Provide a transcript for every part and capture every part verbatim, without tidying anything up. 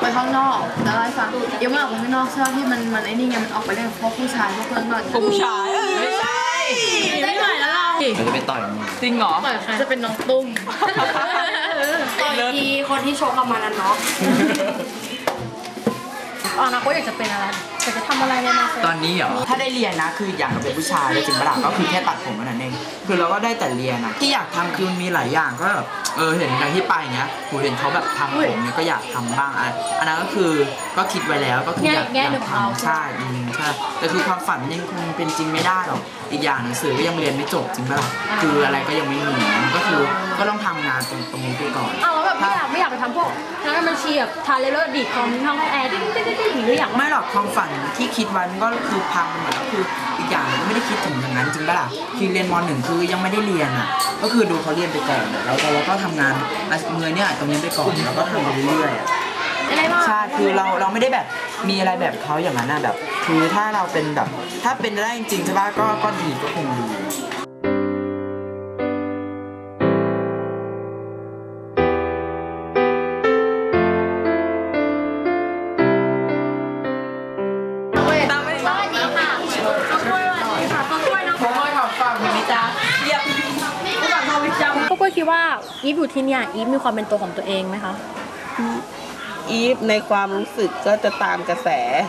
ไปข้างนอกจะเล่าให้ฟังยังไม่ออกไปข้างนอกใช่ไหมที่มันมันไอ้นี่ไงมันออกไปเล่นพวกผู้ชายพวกเพื่อนก่อนผู้ชายไม่ใช่ไม่ไหวแล้วเราเราจะไปต่อยมันจริงเหรอจะเป็นน้องตุ้มต่อยทีคนที่ชกกับมันนั่นเนาะอ๋อนะก็อยากจะเป็นอะไรอยากจะทำอะไรในอนาคตตอนนี้เหรอถ้าได้เรียนนะคืออยากเป็นผู้ชายจริงปะล่ะก็คือแค่ตัดผมนั่นเองคือเราก็ได้แต่เรียนนะที่อยากทำคือมันมีหลายอย่างก็แบบเออเห็นอย่างที่ไปเงี้ยผมเห็นเขาแบบทำผมเนี่ยก็อยากทำบ้างอ่ะอันนั้นก็คือก็คิดไว้แล้วก็คืออยากอยากทำใช่ใช่แต่คือความฝันยังคงเป็นจริงไม่ได้หรอกอีกอย่างหนังสือก็ยังเรียนไม่จบจริงปะล่ะคืออะไรก็ยังไม่มีก็คือก็ต้องทำงานตรงตรงนี้ไปก่อนอ้าวแล้วแบบไม่อยากไม่อยากไปทำพวกนักบัญชีแบบทาเลเลอร์ดีดคอมห้องแอร์ดิ้งดิ้งดิ้งดิ้งอย่างนี้ไม่อยากไม่หรอกความฝันที่คิดไว้มันก็คือพังหมดแล้วคืออีกอย่างก็ไม่ได้คิดถึงอย่างนั้นจริงปะล่ะคือเรียนมหนึ่งคือยังไม่ได้เรียนอ่ะก็คือดูเขาเรียนไปก่อนแล้วเราก็ทำงานเงินเนี่ยตรงนี้ไปก่อนแล้วก็ทำไปเรื่อยๆใช่คือเราเราไม่ได้แบบมีอะไรแบบเขาอย่างนั้นนะแบบคือถ้าเราเป็นแบบถ้าเป็นได้จริงๆใช่ปะก็ก็ดีก็คงดีก็คิดว่าอีฟอยู่ที่เนี่ยอีฟมีความเป็นตัวของตัวเองไหมคะอีฟในความรู้สึกก็จะตามกระแส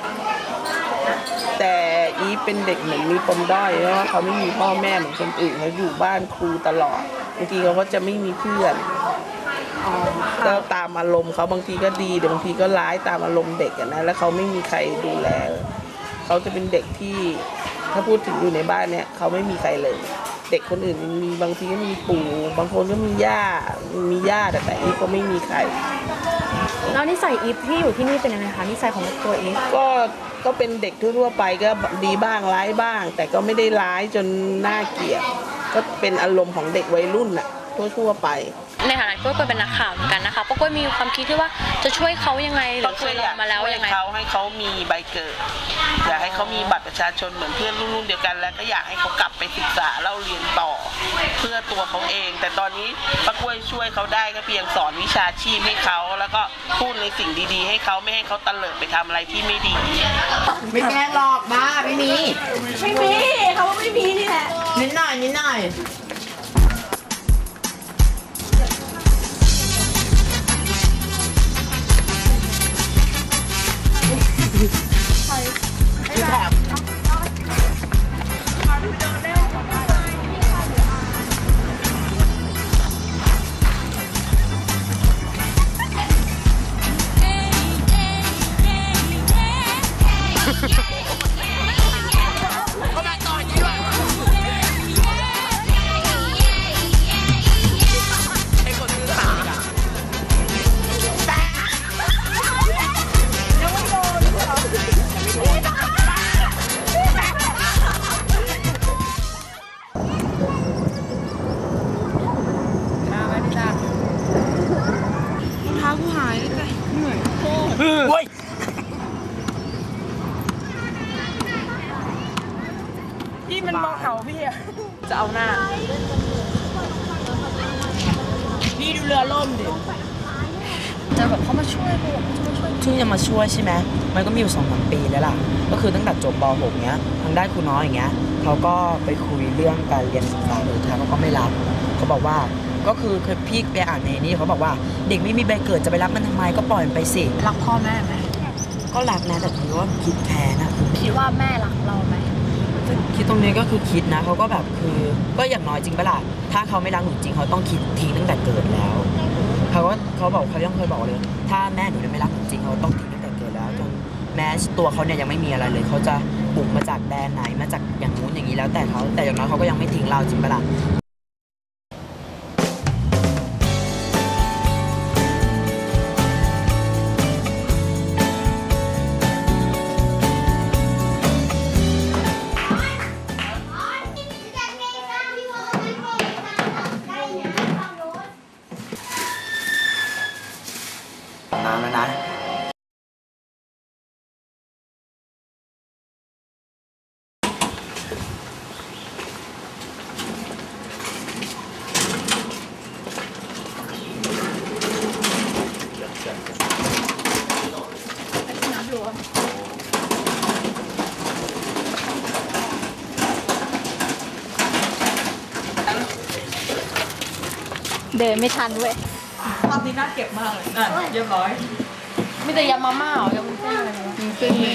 แต่อีฟเป็นเด็กเหมือนมีปมด้อยเพราะว่าเขาไม่มีพ่อแม่เหมือนคนอื่นเขาอยู่บ้านครูตลอดบางทีเขาก็จะไม่มีเพื่อนก็ตามอารมณ์เขาบางทีก็ดีแต่บางทีก็ร้ายตามอารมณ์เด็กนะแล้วเขาไม่มีใครดูแลเขาจะเป็นเด็กที่ถ้าพูดถึงอยู่ในบ้านเนี่ยเขาไม่มีใครเลยเด็กคนอื่นมีบางทีก็มีปู่บางคนก็มีย่ามีย่าแต่แต่อีฟก็ไม่มีใครแล้วนิสัยอีฟที่อยู่ที่นี่เป็นยังไงคะนิสัยของตัวอีฟก็ก็เป็นเด็กทั่วๆไปก็ดีบ้างร้ายบ้างแต่ก็ไม่ได้ร้ายจนน่าเกลียดก็เป็นอารมณ์ของเด็กวัยรุ่นน่ะทั่วๆไปในฐานะที่ก็เป็นนักข่าวเหมือนกันนะคะป้าก็มีความคิดที่ว่าจะช่วยเขายังไงหรือเคยลองมาแล้วยังไงเขาให้เขามีใบเกิดอยากให้เขามีบัตรประชาชนเหมือนเพื่อนรุ่นๆเดียวกันแล้วก็อยากให้เขากลับไปศึกษาเล่าเรียนต่อเพื่อตัวเขาเองแต่ตอนนี้ป้ากล้วยช่วยเขาได้ก็เพียงสอนวิชาชีพให้เขาแล้วก็พูดในสิ่งดีๆให้เขาไม่ให้เขาตะเลิดไปทำอะไรที่ไม่ดีไม่แกล้งหรอกบ้าไม่มีไม่มีเขาว่าไม่มีนี่แหละนิดหน่อยนิดหน่อยพี่มันมองเขาพี่อะจะเอาหน้าพี่ดูเรือล่มดิจะแบบเขามาช่วยกูช่วยที่จะมาช่วยใช่ไหมมันก็มีอยู่สองสามปีแล้วล่ะก็คือตั้งแต่จบป หก เนี้ยทางด้านครูน้อยอย่างเงี้ยเขาก็ไปคุยเรื่องการเรียนศึกษาเลยทางเขาก็ไม่รับเขาบอกว่าก็คือเคยพี่ไปอ่านในนี้เขาบอกว่าเด็กไม่มีใบเกิดจะไปรับมันทำไมก็ปล่อยมันไปสิรักพ่อแม่ไหมก็รักนะแต่คือว่าคิดแทนนะคิดว่าแม่รักเราไหมคิดตรงนี้ก็คือคิดนะเขาก็แบบคือก็อย่างน้อยจริงปะล่ะถ้าเขาไม่รักหนูจริงเขาต้องคิดทิ้งตั้งแต่เกิดแล้วเขาก็เขาบอกเขายังเคยบอกเลยถ้าแม่หนูไม่รักหนูจริงเขาต้องทิ้งตั้งแต่เกิดแล้วจนแม้ตัวเขาเนี่ยยังไม่มีอะไรเลยเขาจะบุกมาจากแดนไหนมาจากอย่างนู้นอย่างนี้แล้วแต่เขาแต่อย่างน้อยเขาก็ยังไม่ทิ้งเราจริงปะล่ะน้ำแล้วนะเดินไม่ทันเว้ยภาพนี้น่าเก็บมากเลยอ่ะเรียบร้อยมีแต่ยำมาม่าเหรอยำเส้นอะไรวะมีเส้นเลย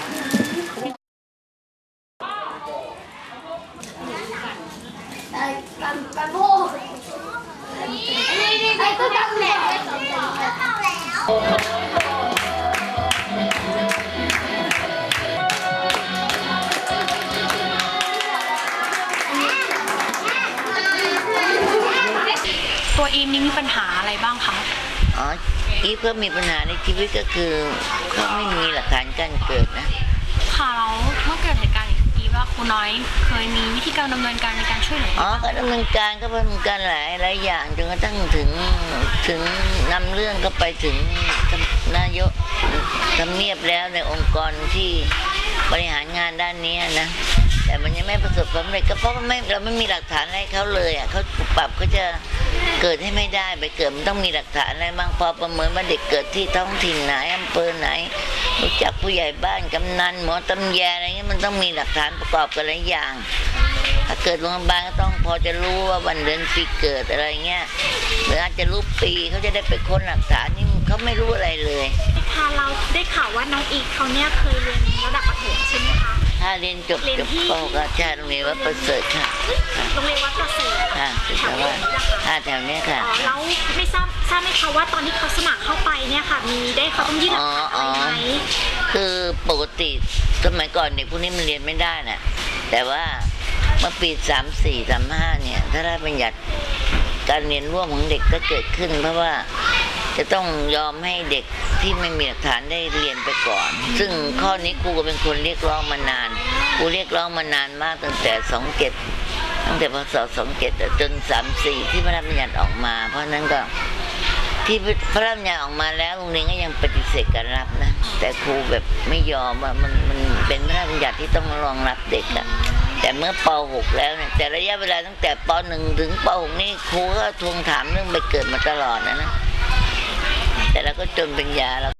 ตัวอีมนี่มีปัญหาอะไรบ้างคะอ๋ออีฟก็มีปัญหาในชีวิตก็คือเขาไม่มีหลักฐานการเกิดนะค่ะแล้วเมื่อเกิดเหตุการณ์อย่างนี้ว่าครูน้อยเคยมีวิธีการดำเนินการในการช่วยเหลืออ๋อก็ดำเนินการก็ดำเนินการหลายหลายอย่างจนกระทั่งถึงถึงนำเรื่องก็ไปถึงนายกทำเนียบแล้วในองค์กรที่บริหารงานด้านนี้นะแต่มันยังไม่ประสบความสำเร็จก็เพราะไม่เราไม่มีหลักฐานอะไรเขาเลยอ่ะเขาปรับเขาจะเกิดให้ไม่ได้ไปเกิดมันต้องมีหลักฐานอะไรบ้างพอประเมินว่าเด็กเกิดที่ท้องถิ่นไหนอำเภอไหนรู้จักผู้ใหญ่บ้านกำนันหมอตำแยอะไรเงี้ยมันต้องมีหลักฐานประกอบกันหลายอย่างถ้าเกิดโรงพยาบาลก็ต้องพอจะรู้ว่าวันเดือนปีเกิดอะไรเงี้ยหรืออาจจะรู้ปีเขาจะได้ไปค้นหลักฐานนี่เขาไม่รู้อะไรเลยพาเราได้ข่าวว่าน้องอีกเขาเนี่ยเคยเรียนระดับประถมใช่ไหมคะถ้าเรียนจบจบป.หกก็ใช่โรงเรียนวัดประเสริฐค่ะโรงเรียนวัดประเสริฐค่ะคือแต่ว่าถ้าแถวเนี้ยค่ะอ๋อแล้วไม่ทราบทราบไหมคะว่าตอนที่เขาสมัครเข้าไปเนี่ยค่ะมีได้เขาต้องยื่นหลักฐานอะไรไหมคือปกติสมัยก่อนเด็กพวกนี้มันเรียนไม่ได้น่ะแต่ว่าเมื่อปีสามสี่สามห้าเนี่ยถ้าได้บัญญัติการเรียนร่วมของเด็กก็เกิดขึ้นเพราะว่าจะต้องยอมให้เด็กที่ไม่มีหลักฐานได้เรียนไปก่อน ซึ่งข้อนี้ครูก็เป็นคนเรียกร้องมานานครูเรียกร้องมานานมากตั้งแต่สองเจ็ดตั้งแต่พศสองเจ็ดจนสามสี่ที่พระราชบัญญัติออกมาเพราะนั้นก็ที่พระราชบัญญัติออกมาแล้วโรงเรียนก็ยังปฏิเสธการรับนะแต่ครูแบบไม่ยอมว่ามันมันเป็นพระราชบัญญัติที่ต้องรองรับเด็กอะแต่เมื่อป หกแล้วเนี่ยแต่ระยะเวลาตั้งแต่ป หนึ่งถึงป หกนี่ครูก็ทวงถามเรื่องไปเกิดมาตลอดนะนะแต่เราก็จนปัญญาแล้ว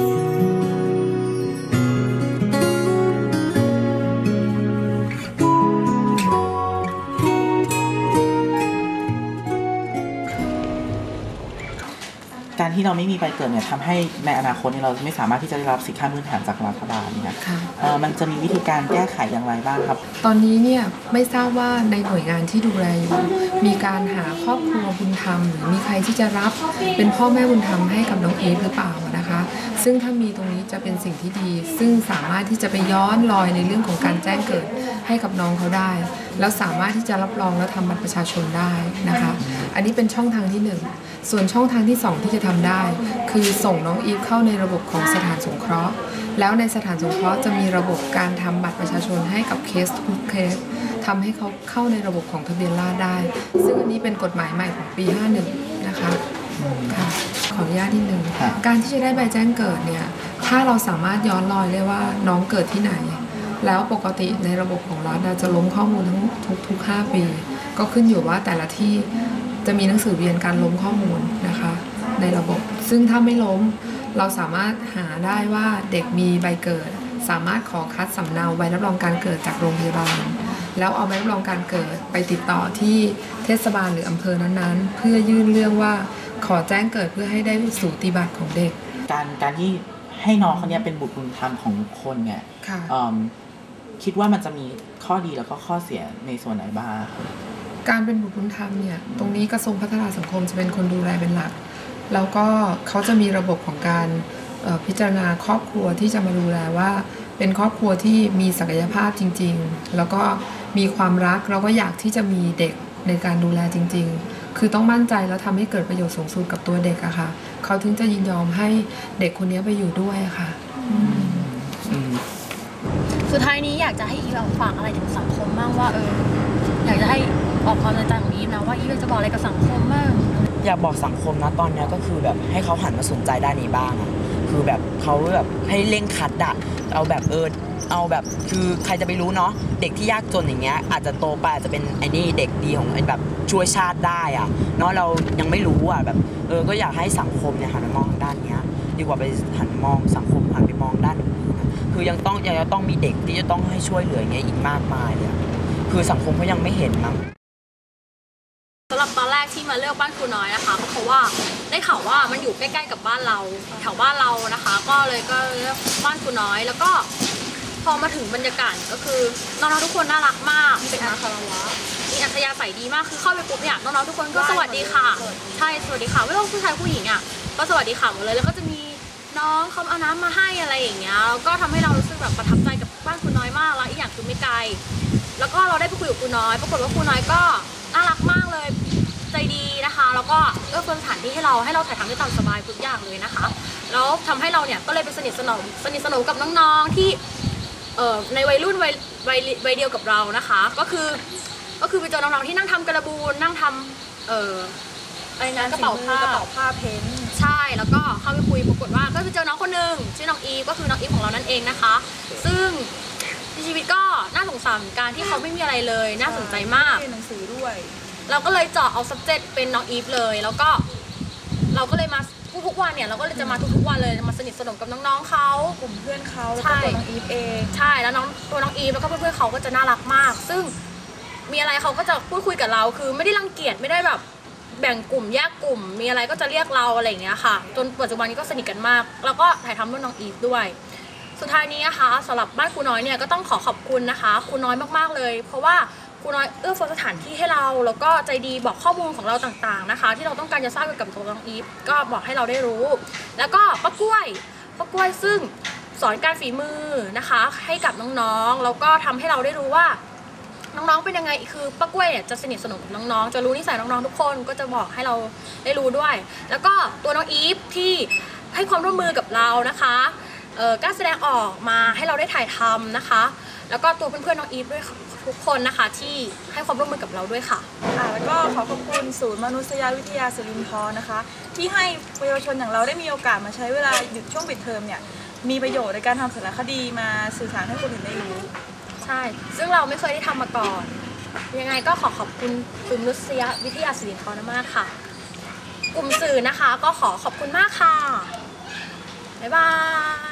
การที่เราไม่มีใบเกิดเนี่ยทำให้ในอนาคตเนี่ยเราไม่สามารถที่จะได้รับสิทธิขั้นพื้นฐานจากรัฐบาลเนี่ยเอ่อมันจะมีวิธีการแก้ไขอย่างไรบ้างครับตอนนี้เนี่ยไม่ทราบว่าในหน่วยงานที่ดูแลอยู่มีการหาครอบครัวบุญธรรมหรือมีใครที่จะรับเป็นพ่อแม่บุญธรรมให้กับน้องเอฟหรือเปล่านะคะซึ่งถ้ามีตรงนี้จะเป็นสิ่งที่ดีซึ่งสามารถที่จะไปย้อนรอยในเรื่องของการแจ้งเกิดให้กับน้องเขาได้แล้วสามารถที่จะรับรองและทำบัตรประชาชนได้นะคะอันนี้เป็นช่องทางที่หนึ่งส่วนช่องทางที่สองที่จะทำได้คือส่งน้องอีฟเข้าในระบบของสถานสงเคราะห์แล้วในสถานสงเคราะห์จะมีระบบการทำบัตรประชาชนให้กับเคสทุกเคสทำให้เขาเข้าในระบบของทะเบียนราษฎร์ได้ซึ่งอันนี้เป็นกฎหมายใหม่ของปีห้าสิบนะคะค่ะขออนุญาตนิดนึงการที่จะได้ใบแจ้งเกิดเนี่ยถ้าเราสามารถย้อนรอยได้ว่าน้องเกิดที่ไหนแล้วปกติในระบบของรัฐจะล้มข้อมูลทั้งทุกๆห้าปีก็ขึ้นอยู่ว่าแต่ละที่จะมีหนังสือเรียนการล้มข้อมูลนะคะในระบบซึ่งถ้าไม่ล้มเราสามารถหาได้ว่าเด็กมีใบเกิดสามารถขอคัดสำเนาใบรับรองการเกิดจากโรงพยาบาลแล้วเอาใบรับรองการเกิดไปติดต่อที่เทศบาลหรืออำเภอนั้นๆเพื่อยื่นเรื่องว่าขอแจ้งเกิดเพื่อให้ได้สูติบัตรของเด็กการการที่ให้น้องคนนี้เป็นบุตรบุญธรรมของคนเนี่ยคิดว่ามันจะมีข้อดีแล้วก็ข้อเสียในส่วนไหนบ้างการเป็นบุตรบุญธรรมเนี่ยตรงนี้กระทรวงพัฒนาสังคมจะเป็นคนดูแลเป็นหลักแล้วก็เขาจะมีระบบของการพิจารณาครอบครัวที่จะมาดูแลว่าเป็นครอบครัวที่มีศักยภาพจริงๆแล้วก็มีความรักแล้วก็อยากที่จะมีเด็กในการดูแลจริงๆคือต้องมั่นใจแล้วทำให้เกิดประโยชน์สูงสุดกับตัวเด็กอะค่ะเขาถึงจะยินยอมให้เด็กคนนี้ไปอยู่ด้วยอะค่ะสุดท้ายนี้อยากจะให้อีฟฝากอะไรถึงสังคมบ้างว่าเอออยากจะให้ออกความในใจของอีฟนะว่าอีฟจะบอกอะไรกับสังคมบ้างอยากบอกสังคมนะตอนนี้ก็คือแบบให้เขาหันมาสนใจด้านนี้บ้างอะคือแบบเขาแบบให้เร่งคัดอะเอาแบบเออเอาแบบคือใครจะไปรู้เนาะเด็กที่ยากจนอย่างเงี้ยอาจจะโตไปอาจจะเป็นไอ้นี่เด็กดีของไอ้แบบช่วยชาติได้อะเนาะเรายังไม่รู้อะแบบเออก็อยากให้สังคมเนี่ยหันมามองด้านเนี้ยดีกว่าไปหันมองสังคมหันไปมองด้านอื่นคือยังต้องยังต้องมีเด็กที่จะต้องให้ช่วยเหลืออย่างเงี้ยอีกมากมายเลยคือสังคมเขายังไม่เห็นมั้งสำหรับตอนแรกที่มาเลือกบ้านครูน้อยนะคะก็เพราะว่าได้ข่าวว่ามันอยู่ใกล้ๆกับบ้านเราแถวบ้านเรานะคะ ก็เลยก็เลือกบ้านครูน้อยแล้วก็พอมาถึงบรรยากาศก็คือน้องๆทุกคนน่ารักมากเป็นอาคารวะมีอัธยาศัยดีมากคือเข้าไปปุ๊บเนี่ยน้องๆทุกคนก็สวัสดีค่ะใช่สวัสดีค่ะไม่ว่าผู้ชายผู้หญิงอ่ะก็สวัสดีค่ะหมดเลยแล้วก็จะมีน้องเขาเอาน้ำมาให้อะไรอย่างเงี้ยก็ทำให้เรารู้สึกแบบประทับใจกับบ้านครูน้อยมากแล้วอีกอย่างคือไม่ไกลแล้วก็เราได้ไปคุยกับครูน้อยปรากฏว่าครูน้อยก็น่ารักมากเลยใจดีนะคะแล้วก็เอื้อเฟื้อสถานที่ให้เราให้เราถ่ายทำได้ตามสบายทุกอย่างเลยนะคะแล้วทำให้เราเนี่ยก็เลยไปสนิทสนมสนิทสนมกับน้องๆที่เอ่อในวัยรุ่นวัยวัยวัยเดียวกับเรานะคะก็คือก็คือไปเจอน้องๆที่นั่งทำกระบูนนั่งทำเอ่ออะไรนะกระเป๋าผ้ากระเป๋าผ้าเพ้นใช่แล้วก็เข้าไปคุยปรากฏว่าก็ไปเจอน้องคนหนึ่งชื่อน้องอีฟก็คือน้องอีฟของเรานั่นเองนะคะซึ่งชีวิตก็น่าสงสารเหมือนกันที่เขาไม่มีอะไรเลยน่าสนใจมากเรียนหนังสือด้วยเราก็เลยเจาะเอา subject เป็นน้องอีฟเลยแล้วก็เราก็เลยมาทุกๆวันเนี่ยเราก็เลยจะมาทุกๆวันเลยมาสนิทสนมกับน้องๆเขากลุ่มเพื่อนเขาแล้วก็ตัวน้องอีฟเองใช่แล้วน้องตัวน้องอีฟแล้วก็เพื่อนๆเขาก็จะน่ารักมากซึ่งมีอะไรเขาก็จะพูดคุยกับเราคือไม่ได้รังเกียจไม่ได้แบบแบ่งกลุ่มแยกกลุ่มมีอะไรก็จะเรียกเราอะไรอย่างเงี้ยค่ะจนปัจจุบันนี้ก็สนิทกันมากแล้วก็ถ่ายทำด้วยน้องอีฟด้วยสุดท้ายนี้นะคะสำหรับบ้านครูน้อยเนี่ยก็ต้องขอขอบคุณนะคะครูน้อยมากๆเลยเพราะว่าครูน้อยเอื้อเฟื้อสถานที่ให้เราแล้วก็ใจดีบอกข้อมูลของเราต่างๆนะคะที่เราต้องการจะทราบเกี่ยวกับตัวน้องอีฟก็บอกให้เราได้รู้แล้วก็ป้ากล้วยป้ากล้วยซึ่งสอนการฝีมือนะคะให้กับน้องๆแล้วก็ทำให้เราได้รู้ว่าน้องๆเป็นยังไงคือป้ากล้วยเนี่ยจะสนิทสนมกับน้องๆจะรู้นิสัยน้องๆทุกคนก็จะบอกให้เราได้รู้ด้วยแล้วก็ตัวน้องอีฟที่ให้ความร่วมมือกับเรานะคะเอ่อกล้าแสดงออกมาให้เราได้ถ่ายทำนะคะแล้วก็ตัวเพื่อนๆน้องอีฟด้วยทุกคนนะคะที่ให้ความร่วมมือกับเราด้วยค่ะค่ะแล้วก็ขอขอบคุณศูนย์มนุษยวิทยาสิรินธรนะคะที่ให้เยาวชนอย่างเราได้มีโอกาสมาใช้เวลาหยุดช่วงปิดเทอมเนี่ยมีประโยชน์ในการทำสารคดีมาสื่อสารให้คนอื่นได้รู้ใช่ซึ่งเราไม่เคยได้ทำมาก่อนยังไงก็ขอขอบคุณศูนย์มนุษยวิทยาสิรินธรมากค่ะกลุ่มสื่อนะคะก็ขอขอบคุณมากค่ะบ๊ายบาย